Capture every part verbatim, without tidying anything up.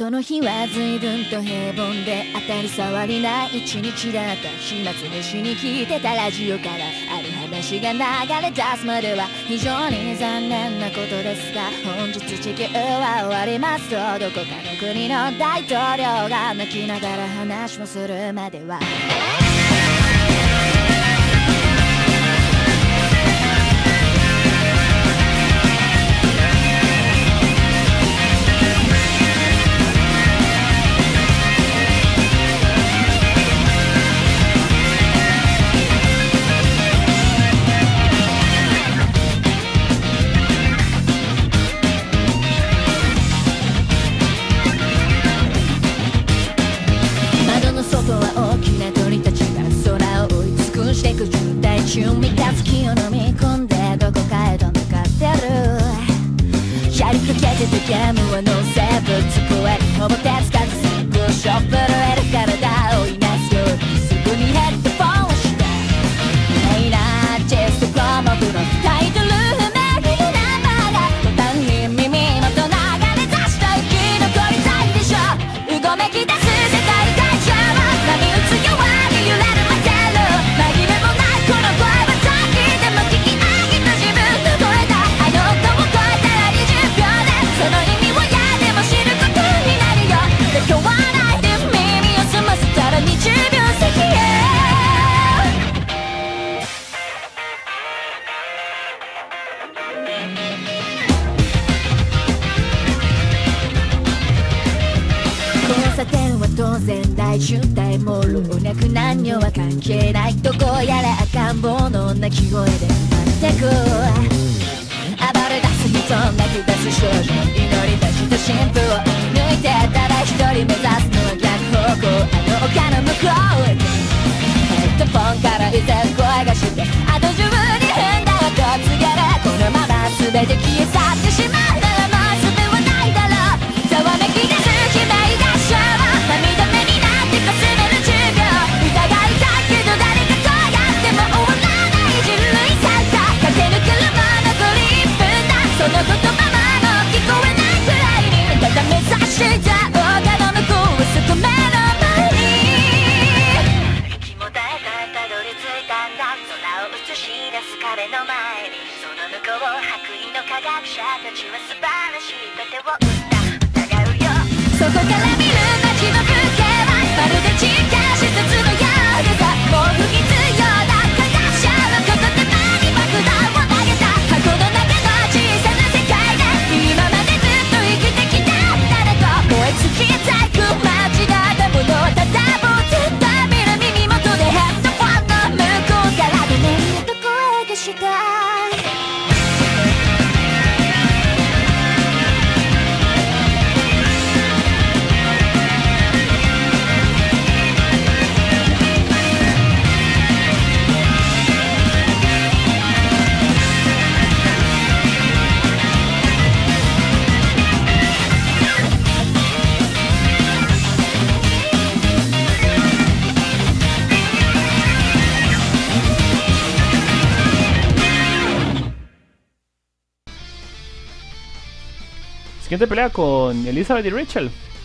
その日は随分と平凡で当たり障りない一日だった。暇つぶしに聞いてたラジオからある話が流れ出すまでは非常に残念なことですが、本日地球は終わりますとどこかの国の大統領が泣きながら話をするまでは三日月を飲み込んでどこかへと向かってる。やりかけてたゲームはノンセーブ、机にほぼ手つかず先行ショップル得る体をいなすようにすぐにヘッドフォンをしてメインアーティスト項目のタイトル不明にナンバーが途端に耳元流れ出した生き残りたいでしょ。うごめき出す世界大丈夫、波打つように揺れるまでる紛れもないこの声は先でも聞き飽きた自分の声だ。あの音を超えたらにじゅうびょうでその意味をやでも知ることになるよ。で今日はないで耳を澄ませたらにじゅうびょう先へ交差点は当然大渋滞も老若男女は関係ない。どこやら赤ん坊の泣き声で待ってく。暴れ出す人泣き出す少女祈り出した新婦を抜いてただ一人目指すのは逆方向。あの丘の向こうへヘッドフォンから以前声がしてあと十分に変だと告げる。このまま全て消え去ってしまうならもう術はないだろう。ざわめき出す悲鳴がしょう涙目になってかすめるじゅうびょう疑いたいけど誰かこうやっても終わらない人類参加駆け抜けるも残りいっぷんだ。その言葉も聞こえないくらいにただ目指してた丘の向こうはすぐ目の前に息も絶え絶えたどり着いたんだ。空を映し出す壁の前にその向こう白衣の科学者たちは素晴らしい盾を打った疑うよ。そこから見る街の風景はまるで地下施設のようでさ。もう不必要な科学者の片手間に爆弾を投げた。箱の中の小さな世界で今までずっと生きてきた誰と燃え尽きていく街だ。だものはただぼうずっと見る耳元でヘッドフォンの向こうからごめんと声がしたい。 Siguiente pelea con Elizabeth y Rachel.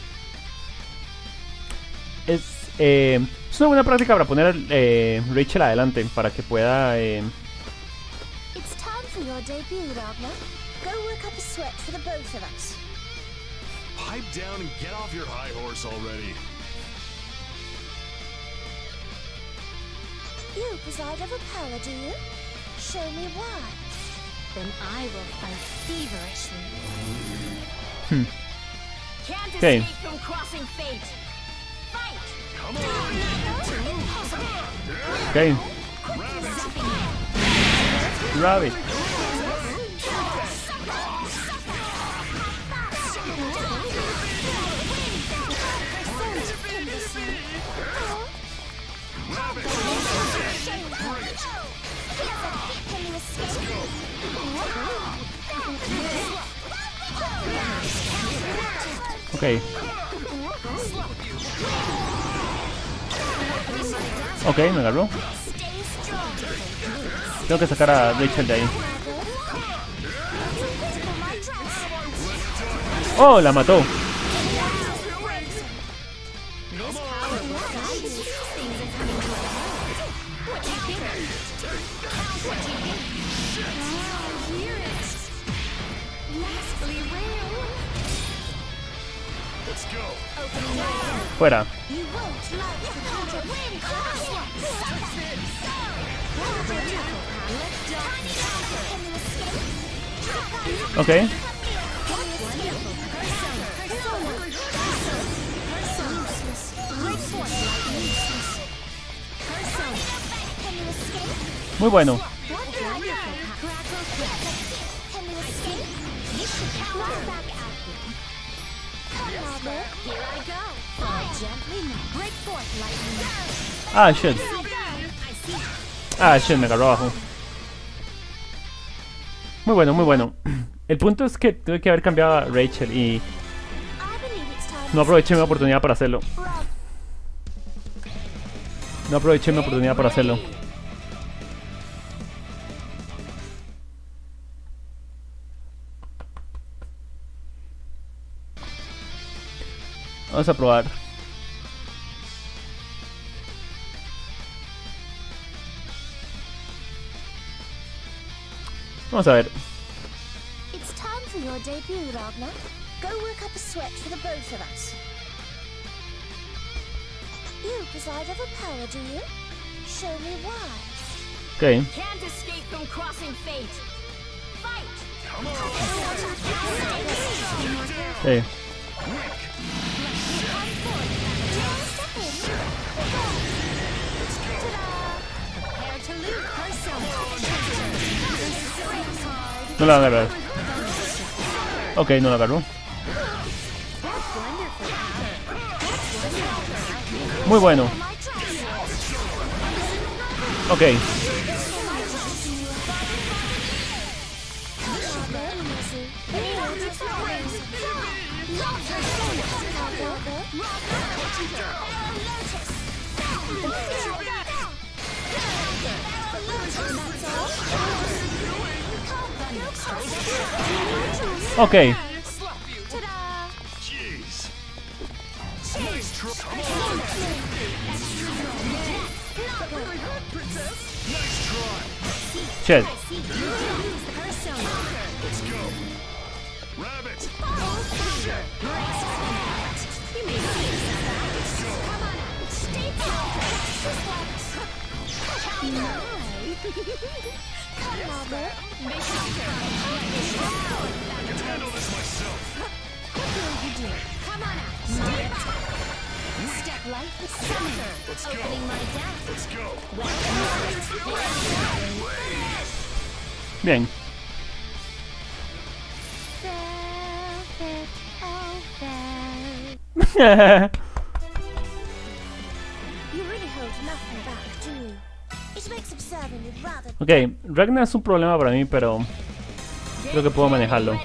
Es, eh, es una buena práctica para poner a eh, Rachel adelante para que pueda. Eh... It's time for your debut, Ragnar. Go work up a sweat for the both of us. Pipe down and get off your high horse already. You preside over power, do you? Show me why. Then I will fight feverishly. Hmm. Can't Okay. escape from crossing fate. Fight! Come on! Impossible! Okay. Grab it. Ok. Ok, me agarró. Tengo que sacar a Rachel de ahí. Oh, la mató. Fuera. You won't like the counter win. Ok. Muy bueno. Ah, shit. Ah, shit, me agarró abajo. Muy bueno, muy bueno. El punto es que tuve que haber cambiado a Rachel y no aproveché mi oportunidad para hacerlo. No aproveché mi oportunidad para hacerlo. Vamos a probar. Vamos a ver. It's time for your debut, Ragnar. Go work up a sweat for the both of us. You preside over power, do you? Show me why. Ok. Can't escape from crossing fate. Fight! Okay. No la agarró. Ok, no la agarró. Muy bueno. Ok. Ok. Jeez. Nice try. Nice try. Shit. Let's go. Rabbit. I can handle this myself. Come on out. Step, Step light with center. Let's go. Opening my deck. Let's go. Bien. Velvet, oh, velvet. You really hold nothing back, do you? It makes observing it rather. Ok, Ragnar es un problema para mí, pero creo que puedo manejarlo.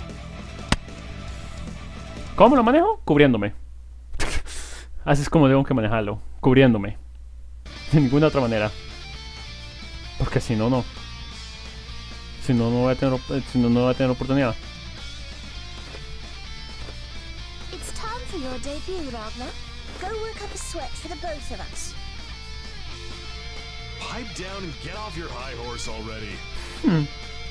¿Cómo lo manejo? Cubriéndome. Así es como tengo que manejarlo. Cubriéndome. De ninguna otra manera. Porque si no, no. Si no, no voy a tener, si no, no voy a tener oportunidad. It's time for your debut, Ragnar. Go work up a sweat for the both of us. Pipe down and get off your high horse already. Hmm.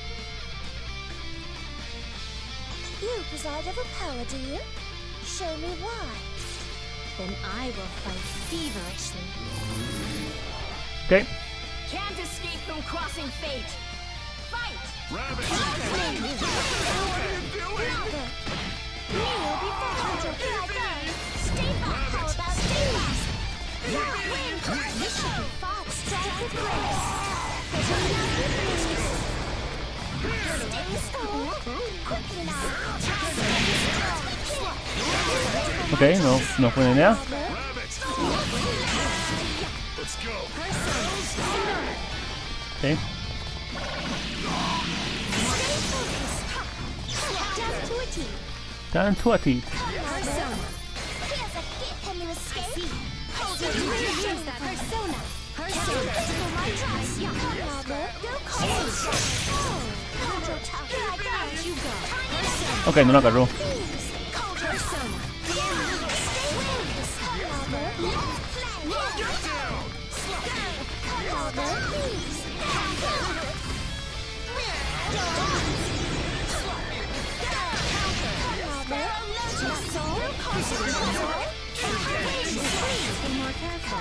You preside over power, do you? Show me why. Then I will fight feverishly. Ok. Can't escape from crossing fate. Fight! Rabbit. What are you doing? You'll be found. Here I go. Stay back. How about stay fast? Now win. This should be fun. Strike with grace. There's another breeze. Stay still. Quickly now. Ok, no, no fue una idea. Rabbit. Let's go. Ok. Down to a T. Down to a T. Persona. Here's a gift. Can you escape? Hold it. Use that persona. Persona. Physical my trust. Yeah. Go cold. Oh. Control tough. Here I go. You go. Persona. Ok, no lo agarró. Please. Cold persona. Stay with. Get down. Go. Please. more careful.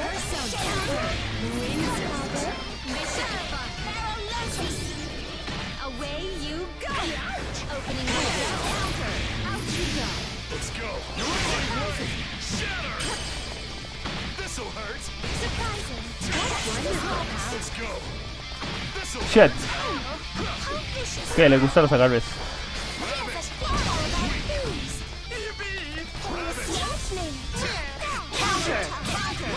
Away you go. Opening the counter. Out you go. Let's go. Shatter. This'll hurt. Surprising. Let's go. This'll Shit. How vicious. Que le gustan los agarres. Here's a all about thieves. Lightning. Counter. Counter.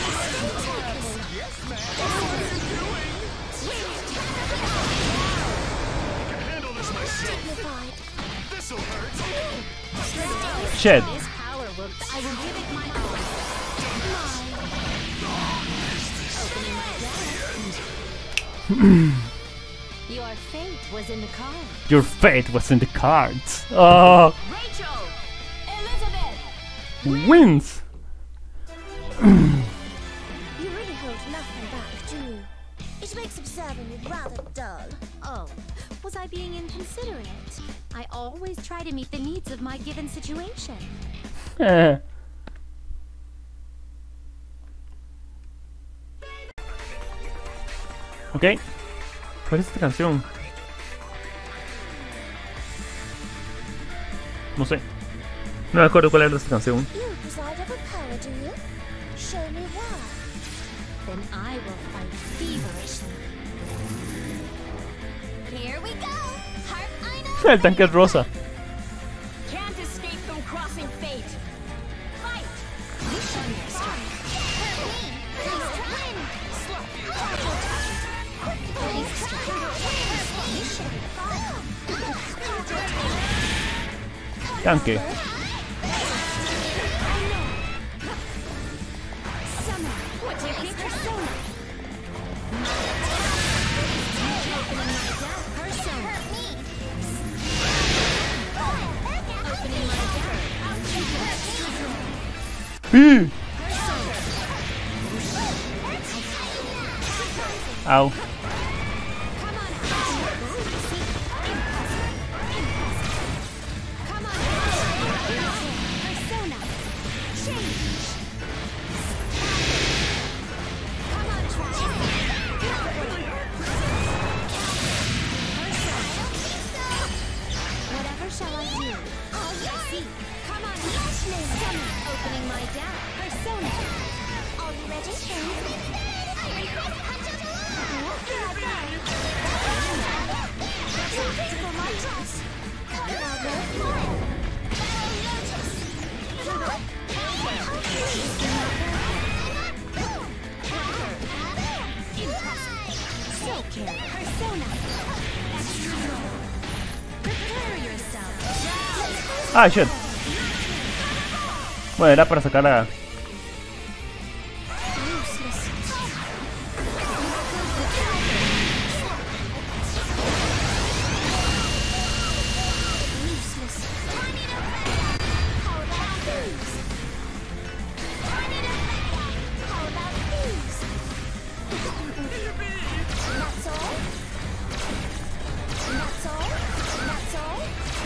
handle this myself. Dignified. This'll hurt. Shit. This power will. I will give it my all. Opening my desk. Your fate was in the cards. Your fate was in the cards. Oh, Rachel. Elizabeth. wins. You really hold nothing back, do you? It makes observing you rather dull. Oh, was I being inconsiderate? I always try to meet the needs of my given situation. Eh. Ok. ¿Cuál es esta canción? No sé. No me acuerdo cuál era esta canción. You preside over power, do you? Show me why. Then I will fight feverishly. Here we go. Heart I know. El tanque es rosa. Can't escape from crossing fate. Fight. You show me your strength. Hurt me. Please try. Slap you. Please try. You should fall. Tanque. Summer. What do you think? Persona. Persona. Opening my gap. ¡Sí! Au. Come on. Come on. Persona. Change. Come on, Trash. Whatever shall I do? Oh, I see. Come on, Lightning. Summer. Opening my down. Persona. Are you ready? Tactical my trust. So care. Persona. Extra roll. Prepare yourself. Ah, shit. Bueno, era para sacar a... Useless. Useless. How about these? How about these? That's all? That's all? That's all?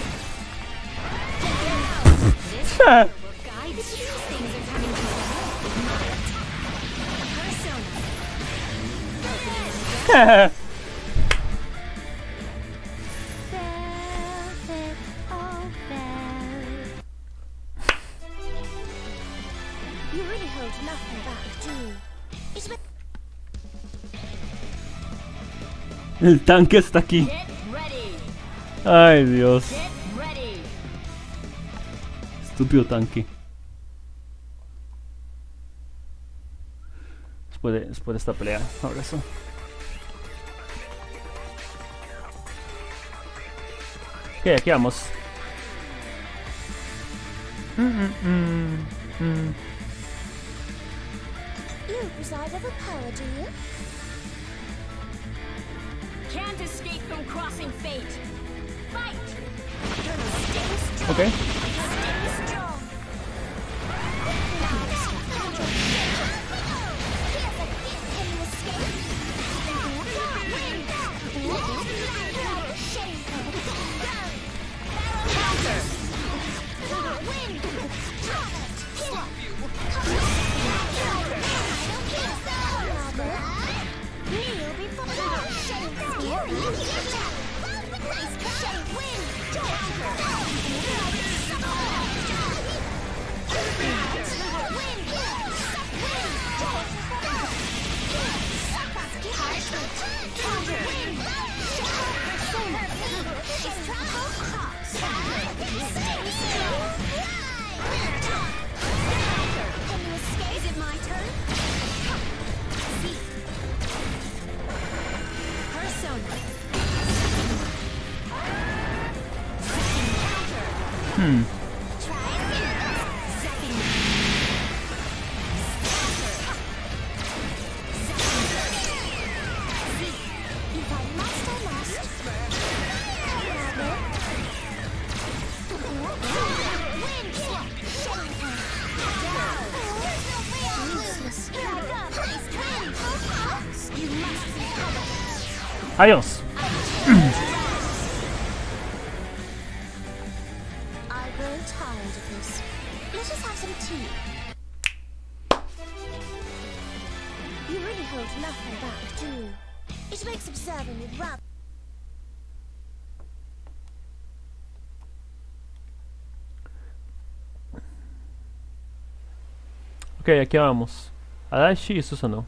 This will guide these things are coming together. Persona. Velvet, oh velvet. You really hold nothing back, do you? It's been... El tanque está aquí. Get ready. Ay, Dios. Get ready. Estúpido tanque. Después de, después de esta pelea, ahora eso. Ok, aquí vamos. Mm, mm, mm, mm. You preside over power, do you? Can't escape from crossing fate. Fight! Stay strong. Ok. Stay strong. Here's a gift. Can you escape? Shameful. Counter. Win! Drop it! Hit it! Kneel before you! Shame! Scary! Nice shame! Win! Is it my turn? See. Persona. Hmm. If I must, I must. Adiós. I grow tired of this. Let us have some tea. You really hold nothing back, do you? It makes observing you rather. Ok, aquí vamos. Adachi y Susanoo.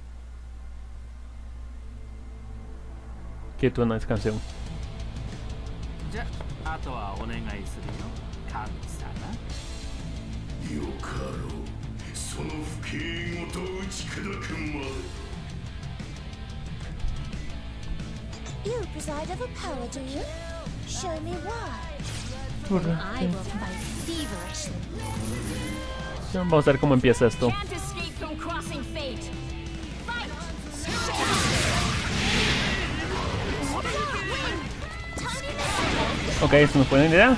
Qué buena esa canción. じゃあとはお願いするよ神様よかろうその不敬ごと打ち砕くまで You preside over power, do you? Show me why. I will fight feverishly. Vamos a ver cómo empieza esto. Can't escape from crossing fate. Fight! Ok, eso nos puede idea.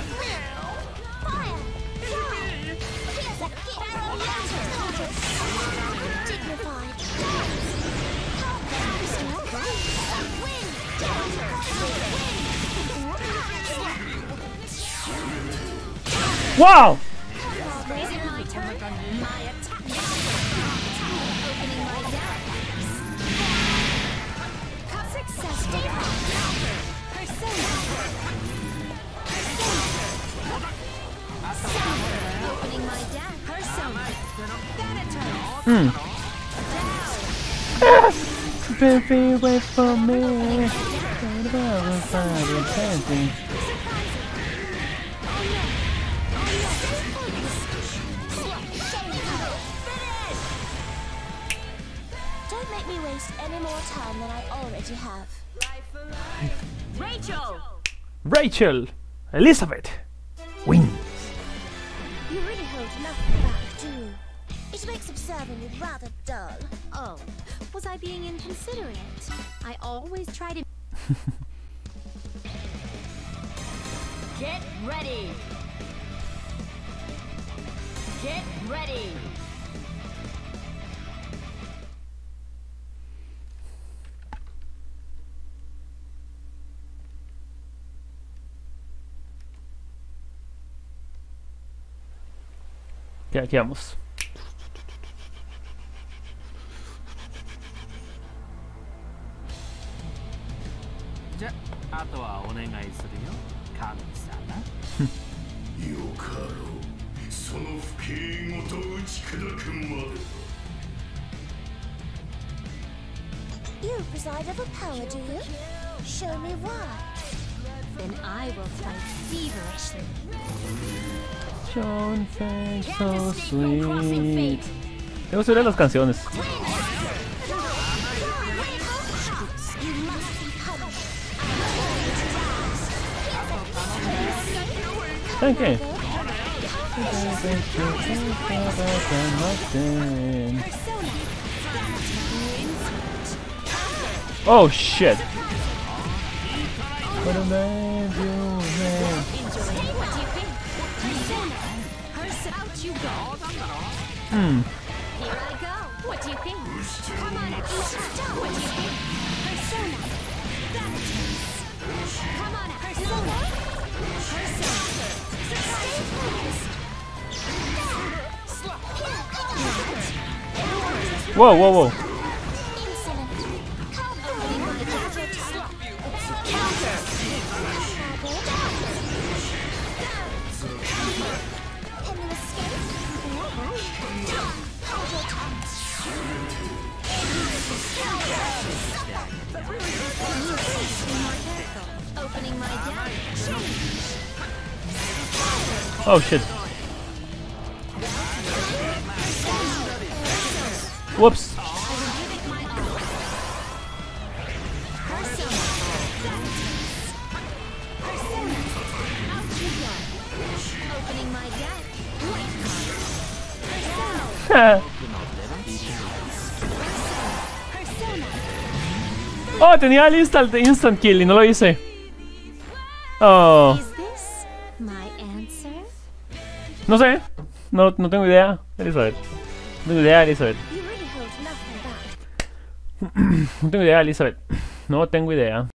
Wow! Is it my turn? My attack. Opening my down. Success. Persona. Persona. Opening my down. Persona. Hmm. Baby, wait for me. Don't make me waste any more time than I already have. Rachel! Rachel! Elizabeth! Wins! You really hold nothing back, do you? It makes observing you rather dull. Oh, was I being inconsiderate? I always try to... Get ready! Get ready! Ok, aquí vamos. じゃああとはお願いするよ神様よかろうその不敬ごと打ち砕くまで You preside over power, do you? Show me why. Then I will fight feverishly. Sean Face Can't so escape from crossing sweet. fate. Tengo que subir las canciones. You must be punished. ¿Saben qué? Oh shit. What a man you have. Out you go. Hmm. Here I go. What do you think? Come on, East. What do you think? Persona. Come on, Persona. Persona. Stay focused. Wow, wow, wow. Insolent. Opening my gadget slot. Counter. Can you escape? Hold your tongue. Opening my gadget. Oh shit. Whoops. Opening my gadget. Oh, tenía el instant, instant kill y no lo hice. Oh, Is this my answer? no sé. No, no tengo idea. Elizabeth. No tengo idea, Elizabeth. You really hold nothing back. No tengo idea, Elizabeth. No tengo idea.